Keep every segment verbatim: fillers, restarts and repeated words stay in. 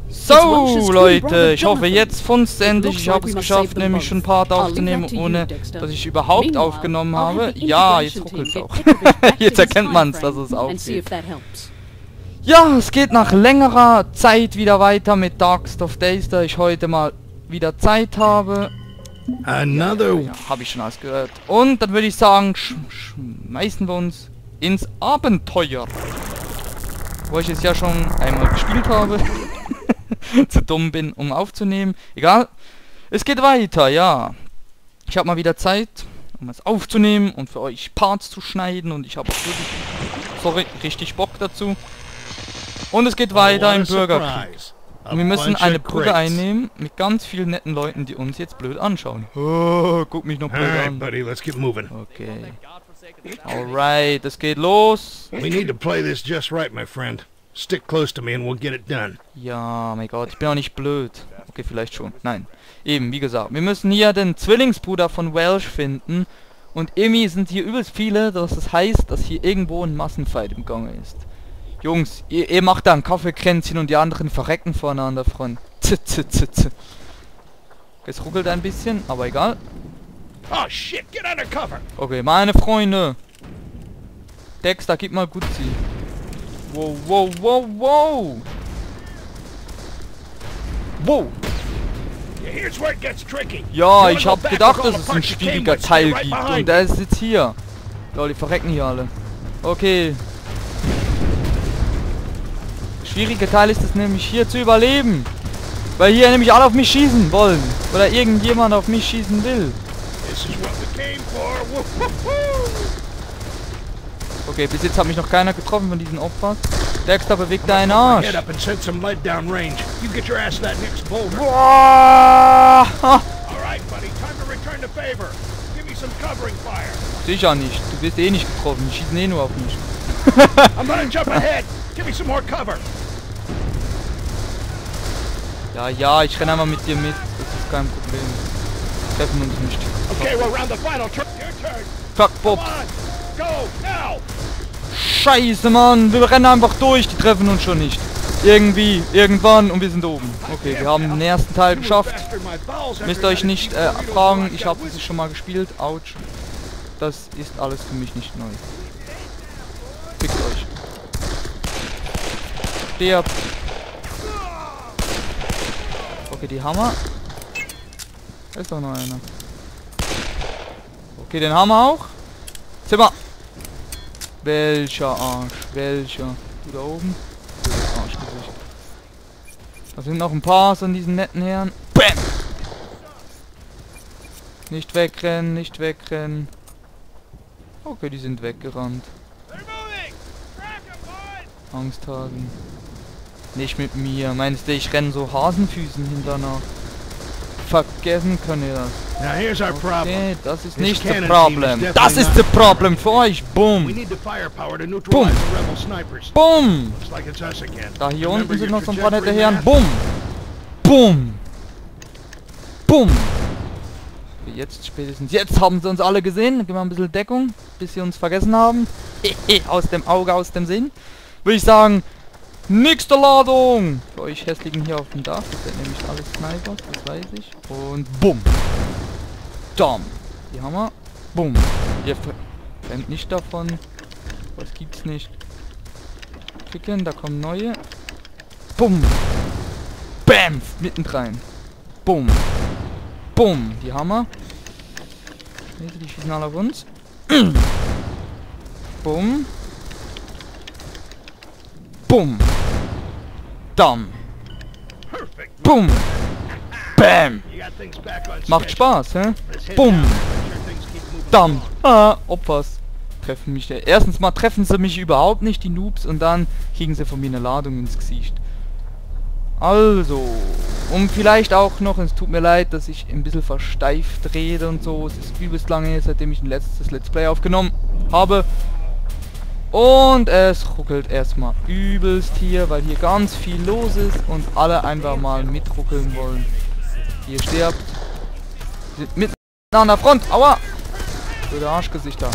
So, Leute, ich hoffe, jetzt funzt endlich. Ich habe es geschafft, nämlich schon ein Part aufzunehmen, ohne dass ich überhaupt aufgenommen habe. Ja, jetzt ruckelt es auch. Jetzt erkennt man es, dass es aufgeht. Ja, es geht nach längerer Zeit wieder weiter mit Darkest of Days, da ich heute mal wieder Zeit habe. Another. Ja, habe ich schon alles gehört. Und dann würde ich sagen, sch schmeißen wir uns ins Abenteuer. Wo ich es ja schon einmal gespielt habe. Zu dumm bin, um aufzunehmen. Egal. Es geht weiter, ja. Ich habe mal wieder Zeit, um es aufzunehmen und für euch Parts zu schneiden. Und ich habe auch wirklich, sorry, richtig Bock dazu. Und es geht weiter im Bürgerkrieg. Und wir müssen eine Brücke einnehmen mit ganz vielen netten Leuten, die uns jetzt blöd anschauen. Oh, guck mich noch blöd an. Okay. Alright, es geht los. We need to play this just right, my friend. Stick close to me and we'll get it done. Ja, mein Gott, ich bin auch nicht blöd. Okay, vielleicht schon. Nein. Eben, wie gesagt, wir müssen hier den Zwillingsbruder von Welsh finden. Und irgendwie sind hier übelst viele, dass das heißt, dass hier irgendwo ein Massenfight im Gange ist. Jungs, ihr, ihr macht da ein Kaffeekränzchen und die anderen verrecken vorne an der Front. Z, z, z, z. Es ruckelt ein bisschen, aber egal. Oh shit, get under cover. Okay, meine Freunde. Dexter, gib mal gut sie. Wow, wow, wow, wow. Wow. Ja, ich hab gedacht, dass es ein schwieriger Teil gibt. Und der ist jetzt hier. Lol, die verrecken hier alle. Okay. Schwierige Teil ist es nämlich hier zu überleben. Weil hier nämlich alle auf mich schießen wollen. Oder irgendjemand auf mich schießen will. Okay, bis jetzt hat mich noch keiner getroffen von diesen Opfern. Dexter bewegt deinen Arsch. Boah! Sicher nicht. Du bist eh nicht getroffen. Die schießen eh nur auf mich. Ja, ja, ich renne einmal mit dir mit. Das ist kein Problem. Wir treffen uns nicht. Fuck, Bob. Scheiße, Mann. Wir rennen einfach durch. Die treffen uns schon nicht. Irgendwie, irgendwann und wir sind oben. Okay, wir haben den ersten Teil geschafft. Müsst ihr euch nicht äh, fragen. Ich habe das schon mal gespielt. Autsch. Das ist alles für mich nicht neu. Fickt euch. Stirbt. Okay, die Hammer. Da ist doch noch einer. Okay, den Hammer auch. Zimmer. Welcher Arsch? Welcher? Du da oben? Arschgesicht. Da sind noch ein paar von diesen netten Herren. Bam! Nicht wegrennen, nicht wegrennen. Okay, die sind weggerannt. Angsthasen. Nicht mit mir. Meinst du, ich renne so Hasenfüßen hinterher? Vergessen könnt ihr das. Okay, das ist nicht das Problem. Das ist das Problem für euch. Boom. Boom. Boom. Da hier unten sind noch so ein paar nette Herren. Boom. Boom. Boom. Jetzt spätestens. Jetzt haben sie uns alle gesehen. Gib mal ein bisschen Deckung, bis sie uns vergessen haben. Aus dem Auge, aus dem Sinn. Würde ich sagen, nächste Ladung! Für euch hässlichen hier auf dem Dach. Das sind nämlich alles Snipers, das weiß ich. Und bumm! Dam! Die Hammer. Bumm! Ihr rennt nicht davon. Was gibt's nicht? Klicken, da kommen neue. Bumm! Bam! Mittendrein. Bumm! Bumm! Die Hammer. Die schießen alle auf uns. Bumm! Bumm! Dam! Bumm! Bam! Macht Spaß, hä? Bumm! Dam! Ah, Opfers. Treffen mich. Erstens mal treffen sie mich überhaupt nicht, die Noobs, und dann kriegen sie von mir eine Ladung ins Gesicht. Also, um vielleicht auch noch, es tut mir leid, dass ich ein bisschen versteift rede und so. Es ist übelst lange her, seitdem ich ein letztes Let's Play aufgenommen habe. Und es ruckelt erstmal übelst hier, weil hier ganz viel los ist und alle einfach mal mitruckeln wollen. Hier stirbt. Sind mitten an der Front. Aua! Blöde Arschgesichter.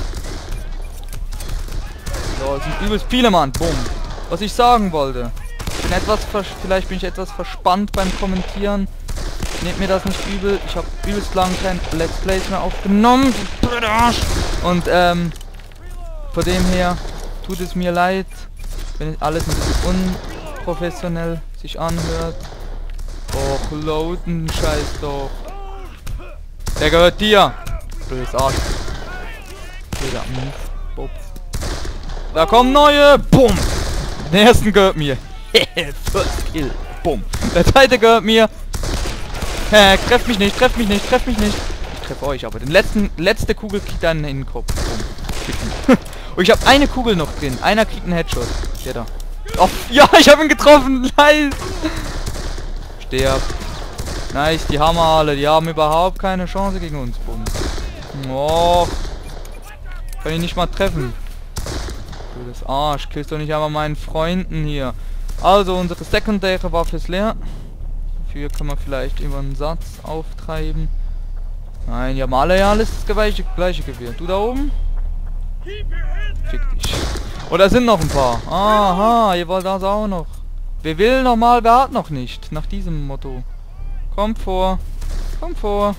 So, es sind übelst viele, Mann. Bumm. Was ich sagen wollte. Bin etwas vers vielleicht bin ich etwas verspannt beim Kommentieren. Nehmt mir das nicht übel. Ich habe übelst lang kein Let's Plays mehr aufgenommen. Du blöder Arsch. Und ähm, von dem her tut es mir leid, wenn alles ein bisschen unprofessionell sich anhört. Och, loaden, scheiß doch. Der gehört dir. Blödes Arsch. Blöder Move. Da kommen neue. Bumm. Den ersten gehört mir. First Kill. Bumm. Der zweite gehört mir. Hä, treff mich nicht, treff mich nicht, treff mich nicht. Ich treff euch, aber den letzten, letzte Kugel kriegt einen in den Kopf. Bumm. Und ich habe eine Kugel noch drin. Einer kriegt einen Headshot. Der da. Oh, ja, ich habe ihn getroffen. Nice. Sterb. Nice, die Hammer alle. Die haben überhaupt keine Chance gegen uns. Bumm. Oh. Kann ich nicht mal treffen. Du das Arsch. Killst doch nicht einmal meinen Freunden hier. Also, unsere sekundäre Waffe ist leer. Dafür können wir vielleicht über einen Satz auftreiben. Nein, die haben alle ja alles das gleiche, gleiche Gewehr. Du da oben? Fick dich. Oh, da sind noch ein paar. Aha, ihr wollt das auch noch. Wer will noch mal, wer hat noch nicht. Nach diesem Motto. Kommt vor. Kommt vor.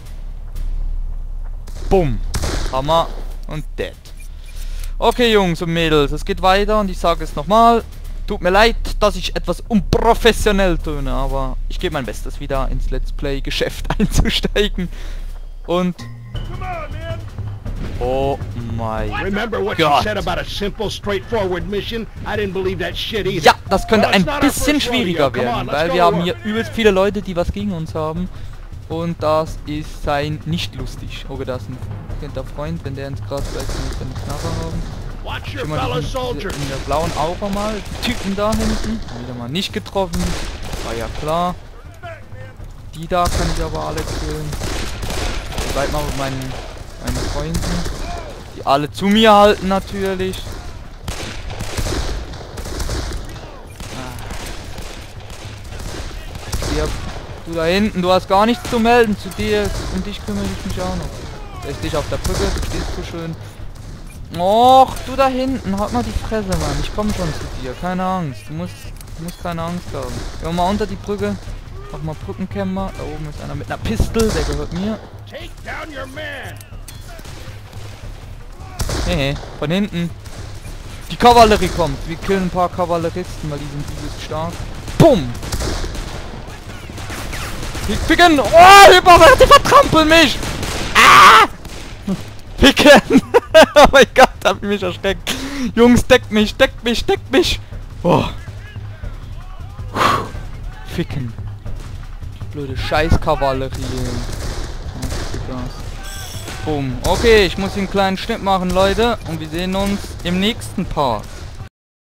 Bumm. Hammer und dead. Okay, Jungs und Mädels, es geht weiter und ich sage es nochmal. Tut mir leid, dass ich etwas unprofessionell töne, aber ich gebe mein Bestes, wieder ins Let's Play Geschäft einzusteigen. Und oh mein Gott. Ja, das könnte ein bisschen schwieriger werden, weil wir haben hier übelst viele Leute, die was gegen uns haben. Und das ist sein nicht lustig. Oh, da ist ein guter Freund, wenn der ins Gras bleibt, muss er eine Knarre haben. Schon mal diesen, in der blauen Aura mal. Typen da hinten. Wieder mal nicht getroffen. War ja klar. Die da kann ich aber alle killen. Seid mal mit meinen, meinen Freunden. Die alle zu mir halten natürlich. Stirb. Du da hinten, du hast gar nichts zu melden. Zu dir und dich kümmere ich mich auch noch. Da ist dich auf der Brücke, du stehst so schön. Och, du da hinten, halt mal die Fresse, Mann. Ich komme schon zu dir, keine Angst. Du musst, du musst keine Angst haben. Geh mal unter die Brücke. Mach mal Brückenkämmer. Da oben ist einer mit einer Pistole, der gehört mir. Nee, von hinten. Die Kavallerie kommt. Wir killen ein paar Kavalleristen, weil die sind übelst stark. Bumm! Ficken! Oh, Hyperwerte vertrampeln mich! Ah! Ficken! Oh mein Gott, hab ich mich erschreckt. Jungs, deckt mich, deckt mich, deckt mich! Oh. Ficken. Blöde Scheiß-Kavallerie. Boom. Okay, ich muss einen kleinen Schnitt machen, Leute. Und wir sehen uns im nächsten Part.